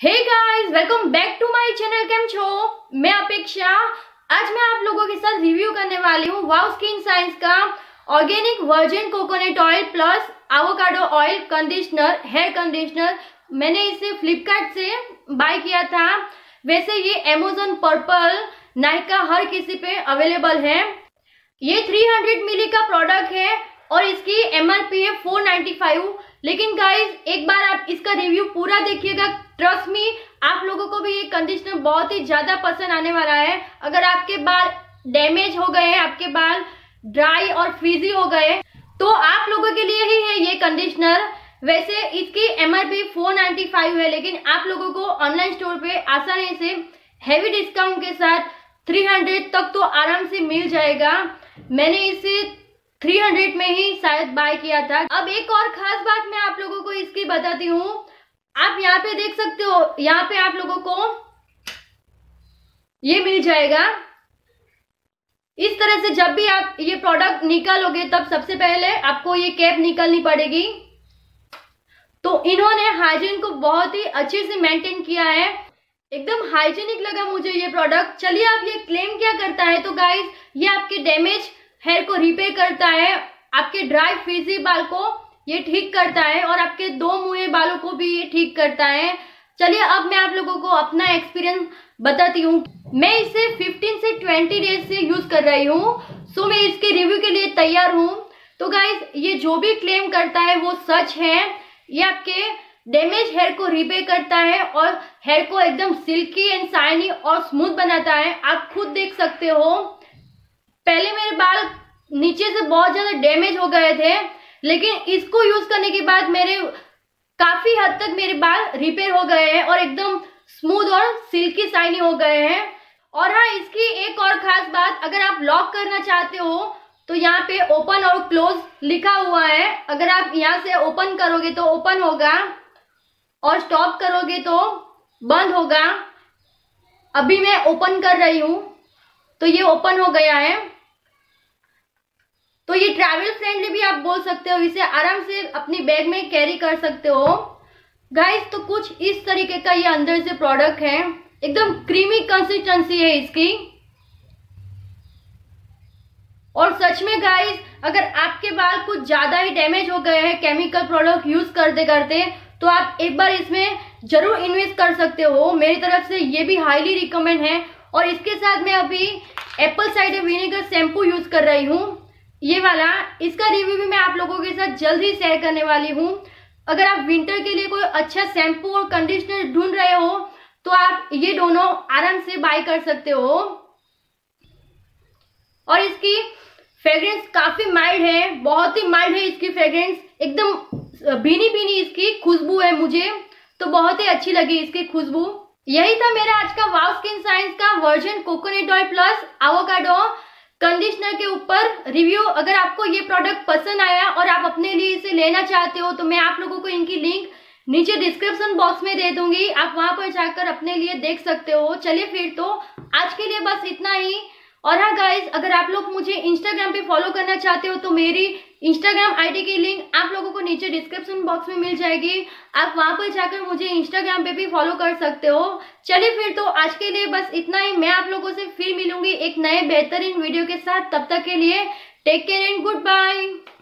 Hey guys, welcome back to my channel. केम छो? मैं अपेक्षा। आज मैं आप लोगों के साथ रिव्यू करने वाली हूँ वाव स्किन साइंस का organic virgin coconut oil plus avocado oil conditioner, hair conditioner. मैंने इसे फ्लिपकार्ट से बाय किया था। वैसे ये अमेजन, पर्पल, नायका हर किसी पे अवेलेबल है। ये 300 मिली का प्रोडक्ट है और इसकी एमआरपी है 495। लेकिन गाइस, एक बार आप इसका रिव्यू पूरा देखिएगा। ट्रस्ट मी, आप लोगों को भी ये कंडीशनर बहुत ही ज्यादा पसंद आने वाला है। अगर आपके बाल डैमेज हो गए हैं, आपके बाल ड्राई और फ्रीजी हो गए, तो आप लोगों के लिए ही है ये कंडीशनर। वैसे इसकी एमआरपी 495 है, लेकिन आप लोगों को ऑनलाइन स्टोर पे आसानी से हेवी डिस्काउंट के साथ 300 तक तो आराम से मिल जाएगा। मैंने इसे 300 में ही शायद बाय किया था। अब एक और खास बात मैं आप लोगों को इसकी बताती हूँ। आप यहाँ पे देख सकते हो, यहाँ पे आप लोगों को ये मिल जाएगा। इस तरह से जब भी आप ये प्रोडक्ट निकालोगे तब सबसे पहले आपको ये कैप निकालनी पड़ेगी। तो इन्होंने हाइजीन को बहुत ही अच्छे से मेंटेन किया है। एकदम हाइजीनिक लगा मुझे ये प्रोडक्ट। चलिए, आप ये क्लेम क्या करता है, तो गाइस ये आपके डैमेज हेयर को रिपेयर करता है, आपके ड्राई फ्रीजी बाल को ये ठीक करता है और आपके दो मुहे बालों को भी ये ठीक करता है। चलिए, अब मैं आप लोगों को अपना एक्सपीरियंस बताती हूँ। मैं इसे 15 से 20 डेज से यूज कर रही हूँ, सो मैं इसके रिव्यू के लिए तैयार हूँ। तो गाइस, ये जो भी क्लेम करता है वो सच है। ये आपके डैमेज हेयर को रिपेयर करता है और हेयर को एकदम सिल्की एंड शाइनी और स्मूथ बनाता है। आप खुद देख सकते हो, पहले मेरे बाल नीचे से बहुत ज्यादा डैमेज हो गए थे, लेकिन इसको यूज करने के बाद मेरे काफी हद तक मेरे बाल रिपेयर हो गए हैं और एकदम स्मूथ और सिल्की शाइनी हो गए हैं। और हाँ, इसकी एक और खास बात, अगर आप लॉक करना चाहते हो तो यहाँ पे ओपन और क्लोज लिखा हुआ है। अगर आप यहाँ से ओपन करोगे तो ओपन होगा और स्टॉप करोगे तो बंद होगा। अभी मैं ओपन कर रही हूं तो ये ओपन हो गया है। तो ये ट्रैवल फ्रेंडली भी आप बोल सकते हो, इसे आराम से अपनी बैग में कैरी कर सकते हो। गाइस, तो कुछ इस तरीके का ये अंदर से प्रोडक्ट है। एकदम क्रीमी कंसिस्टेंसी है इसकी। और सच में गाइस, अगर आपके बाल कुछ ज्यादा ही डैमेज हो गए हैं केमिकल प्रोडक्ट यूज करते करते, तो आप एक बार इसमें जरूर इन्वेस्ट कर सकते हो। मेरी तरफ से ये भी हाईली रिकमेंड है। और इसके साथ मैं अभी apple cider vinegar shampoo use कर रही हूँ, ये वाला। इसका रिव्यू भी मैं आप लोगों के साथ जल्द ही शेयर करने वाली हूँ। अगर आप विंटर के लिए कोई अच्छा शैम्पू और कंडीशनर ढूंढ रहे हो तो आप ये दोनों आराम से बाय कर सकते हो। और इसकी फ्रेग्रेंस काफी माइल्ड है, बहुत ही माइल्ड है इसकी फ्रेग्रेंस। एकदम भीनी भीनी इसकी खुशबू है, मुझे तो बहुत ही अच्छी लगी इसकी खुशबू। यही था मेरा आज का वाव स्किन साइंस का virgin coconut oil plus avocado conditioner के ऊपर रिव्यू। अगर आपको ये प्रोडक्ट पसंद आया और आप अपने लिए इसे लेना चाहते हो तो मैं आप लोगों को इनकी लिंक नीचे डिस्क्रिप्शन बॉक्स में दे दूंगी, आप वहां पर जाकर अपने लिए देख सकते हो। चलिए फिर, तो आज के लिए बस इतना ही। और हाँ गाइस, अगर आप लोग मुझे इंस्टाग्राम पे फॉलो करना चाहते हो तो मेरी इंस्टाग्राम आईडी की लिंक आप लोगों को नीचे डिस्क्रिप्शन बॉक्स में मिल जाएगी। आप वहां पर जाकर मुझे इंस्टाग्राम पे भी फॉलो कर सकते हो। चलिए फिर, तो आज के लिए बस इतना ही। मैं आप लोगों से फिर मिलूंगी एक नए बेहतरीन वीडियो के साथ। तब तक के लिए take care and good bye.